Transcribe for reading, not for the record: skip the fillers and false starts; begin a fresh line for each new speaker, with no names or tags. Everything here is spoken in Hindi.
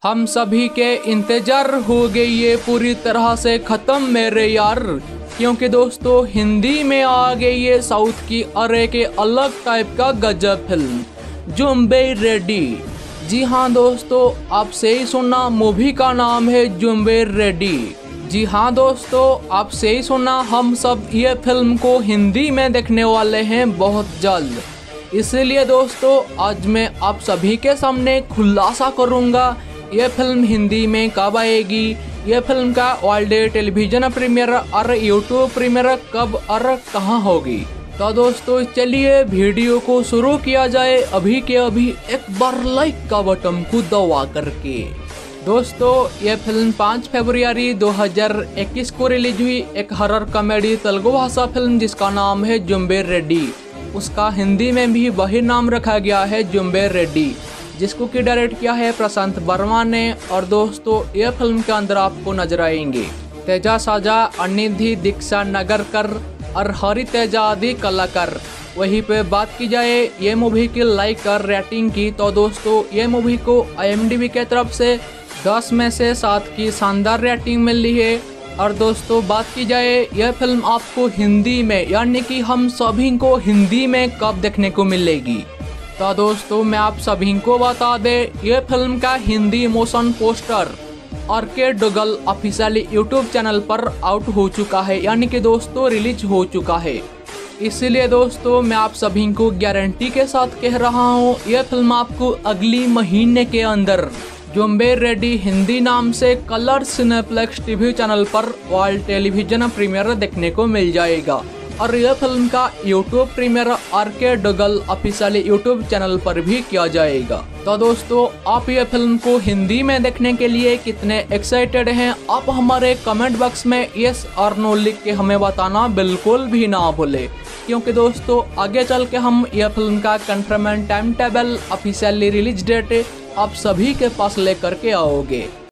हम सभी के इंतजार हो गई ये पूरी तरह से ख़त्म मेरे यार, क्योंकि दोस्तों हिंदी में आ गई ये साउथ की अरे के अलग टाइप का गजब फिल्म ज़ॉम्बी रेडी। जी हाँ दोस्तों, आप सही सुना, मूवी का नाम है ज़ॉम्बी रेडी। जी हाँ दोस्तों, आप सही सुना, हम सब ये फिल्म को हिंदी में देखने वाले हैं बहुत जल्द। इसलिए दोस्तों आज मैं आप सभी के सामने खुलासा करूँगा ये फिल्म हिंदी में कब आएगी, ये फिल्म का वर्ल्ड टेलीविजन प्रीमियर और यूट्यूब प्रीमियर कब और कहाँ होगी। तो दोस्तों चलिए वीडियो को शुरू किया जाए अभी के अभी एक बार लाइक का बटन को दबा करके। दोस्तों ये फिल्म 5 फरवरी 2021 को रिलीज हुई एक हॉरर कॉमेडी तेलुगु भाषा फिल्म जिसका नाम है ज़ॉम्बी रेडी। उसका हिंदी में भी वही नाम रखा गया है ज़ॉम्बी रेडी, जिसको कि डायरेक्ट किया है प्रशांत वर्मा ने। और दोस्तों ये फिल्म के अंदर आपको नजर आएंगे तेजा साजा, अनिधि दीक्षा नगरकर और हरि तेजा आदि कलाकार। वहीं पे बात की जाए ये मूवी की लाइक और रेटिंग की, तो दोस्तों ये मूवी को IMDb के तरफ से 10 में से 7 की शानदार रेटिंग मिली है। और दोस्तों बात की जाए यह फिल्म आपको हिंदी में यानी कि हम सभी को हिंदी में कब देखने को मिलेगी, तो दोस्तों मैं आप सभी को बता दें ये फिल्म का Hindi motion poster RK Duggal official YouTube channel पर आउट हो चुका है, यानी कि दोस्तों रिलीज हो चुका है। इसीलिए दोस्तों मैं आप सभी को गारंटी के साथ कह रहा हूँ यह फिल्म आपको अगली महीने के अंदर ज़ॉम्बी रेडी हिंदी नाम से कलर सिनेप्लेक्स टीवी चैनल पर वर्ल्ड टेलीविजन प्रीमियर देखने को मिल जाएगा। और यह फिल्म का YouTube premiere RK Duggal official YouTube channel पर भी किया जाएगा। तो दोस्तों आप ये फिल्म को हिंदी में देखने के लिए कितने एक्साइटेड हैं, आप हमारे कमेंट बॉक्स में यस और नो लिख के हमें बताना बिल्कुल भी ना भूले, क्योंकि दोस्तों आगे चल के हम यह फिल्म का confirm time table officially release date आप सभी के पास लेकर के आओगे।